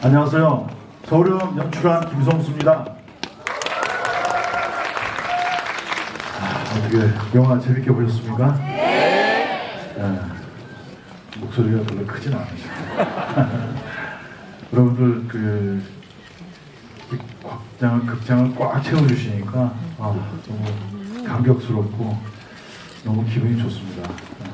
안녕하세요. 서울영 연출한 김성수입니다. 어떻게 영화 재밌게 보셨습니까? 네. 목소리가 별로 크진 않으시죠. 여러분들 극장을 꽉 채워주시니까 너무 감격스럽고 너무 기분이 좋습니다.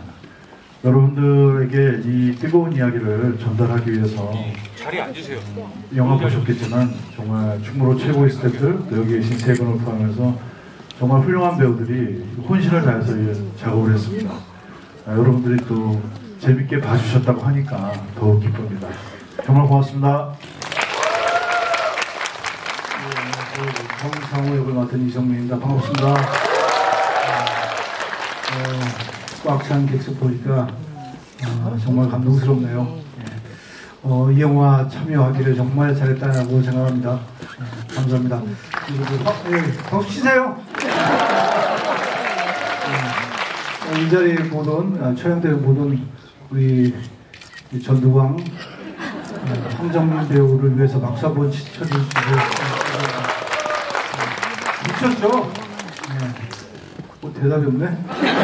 여러분들에게 이 뜨거운 이야기를 전달하기 위해서 자리에 앉으세요. 영화 보셨겠지만 정말 충무로 최고의 스태프들, 또 여기 계신 세 분을 포함해서 정말 훌륭한 배우들이 혼신을 다해서 작업을 했습니다. 여러분들이 또 재밌게 봐주셨다고 하니까 더욱 기쁩니다. 정말 고맙습니다. 정상우 역을 맡은 이성민입니다. 반갑습니다. 꽉 찬 객석 보니까 정말 감동스럽네요. 이 영화 참여하기를 정말 잘했다고 생각합니다. 감사합니다. 박수 치세요. 이 자리에 모든 촬영대에 모든 우리 전두광 황정민 배우를 위해서 박수 한번 쳐주시고 미쳤죠? 뭐 대답이 없네.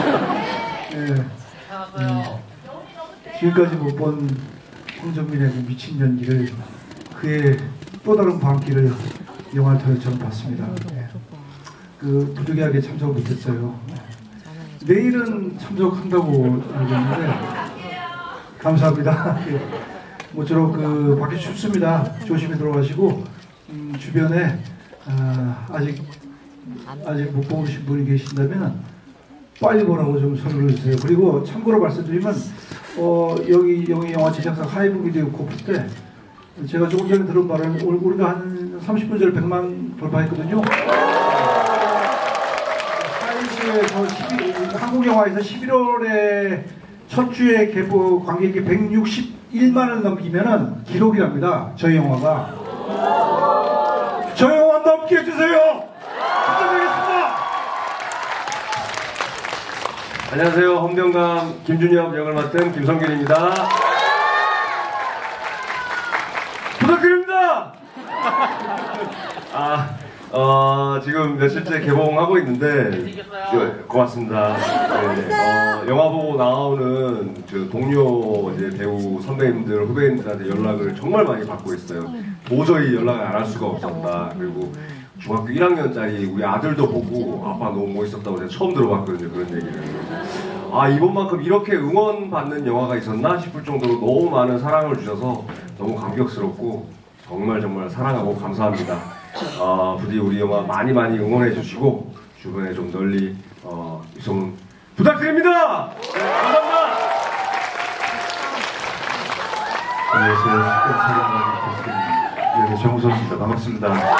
지금까지 못 본 황정민의 그 미친 연기를 그의 또 다른 광기를 영화를 통해 저는 봤습니다. 부득이하게 참석을 못했어요. 내일은 참석한다고 알겠는데 감사합니다. 모쪼록 밖에 춥습니다. 조심히 들어가시고 주변에 아직 못 보신 분이 계신다면 빨리 보라고 좀 설명을 해주세요. 그리고 참고로 말씀드리면 여기 영화 제작사 하이브 미디어 코프 때 제가 조금 전에 들은 말은 우리가 한 30분 전에 100만 돌파했거든요. 한국 영화에서 11월에 첫 주에 개봉 관객이 161만을 넘기면은 기록이랍니다. 저희 영화가. 저 영화 넘게 해주세요. 부탁드리겠습니다. 안녕하세요. 헌병감 김준엽 역을 맡은 김성균입니다. 부탁드립니다. 지금 며칠째 개봉하고 있는데 고맙습니다. 네, 영화 보고 나오는 동료 배우 선배님들 후배님들한테 연락을 정말 많이 받고 있어요. 도저히 연락을 안 할 수가 없었다. 그리고 중학교 1학년짜리 우리 아들도 보고 아빠 너무 멋있었다고 제가 처음 들어봤거든요. 그런 얘기를. 이번만큼 이렇게 응원받는 영화가 있었나 싶을 정도로 너무 많은 사랑을 주셔서 너무 감격스럽고 정말 사랑하고 감사합니다. 부디 우리 영화 많이 응원해 주시고 주변에 좀 널리 유송 부탁드립니다. 네, 감사합니다. 안녕하세요. 정우성입니다. 반갑습니다.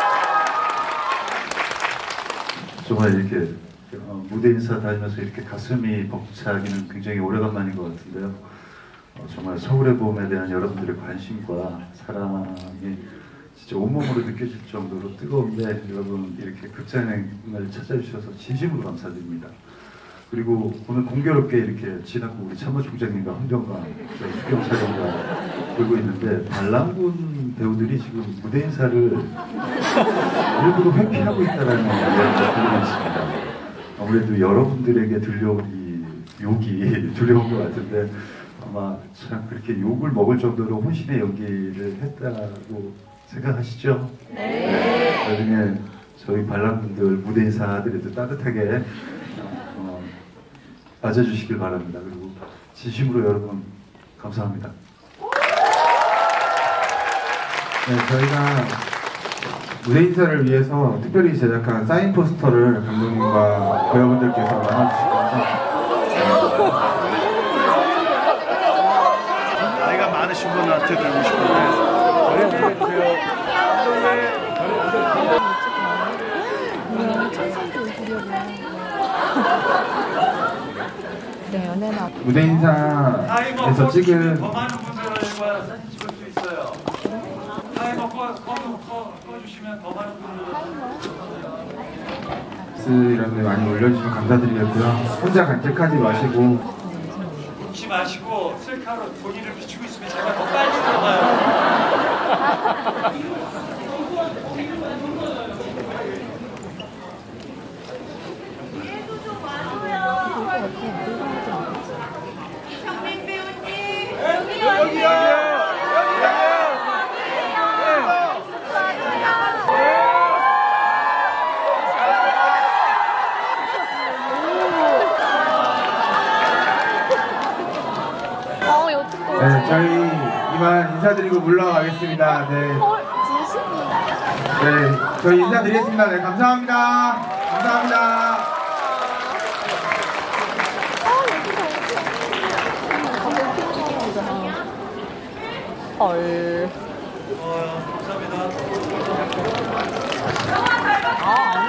정말 이렇게 무대 인사 다니면서 이렇게 가슴이 벅차기는 굉장히 오래간만인 것 같은데요. 정말 서울의 봄에 대한 여러분들의 관심과 사랑이 진짜 온몸으로 느껴질 정도로 뜨거운데 여러분 이렇게 극장을 찾아주셔서 진심으로 감사드립니다. 그리고 오늘 공교롭게 이렇게 지난구 우리 참모총장님과 황정관 수경사령과 보고 있는데 반란군 배우들이 지금 무대 인사를 일부러 회피하고 있다는 이야기가 들리고 있습니다. 아무래도 여러분들에게 들려온 이 욕이 두려운 것 같은데 아마 참 그렇게 욕을 먹을 정도로 혼신의 연기를 했다고 생각하시죠? 네. 나중에 저희 반란군들 무대 인사들에도 따뜻하게 맞아주시길 바랍니다. 그리고 진심으로 여러분 감사합니다. 네, 저희가 무대 인사를 위해서 특별히 제작한 사인 포스터를 감독님과 배우분들께서 나눠주실 건데 나이가 많으신 분한테 드리고 싶은데 무대 인사에서 찍은 더 많은 분들과 사진 찍을 수 있어요. 타이머 꺼주시면 더 많은 분들 이런 데 많이 올려주시면 감사드리겠고요. 혼자 간직하지 마시고 웃지 마시고 셀카로 본인을 비추고 있으면 제가 더 빨리 들어가요. 현민 배우님. 네, 저희 이만 인사드리고 물러가겠습니다. 네. 네, 저희 인사드리겠습니다. 네, 감사합니다. 감사합니다. 헐. 감사합니다. 아, 아니.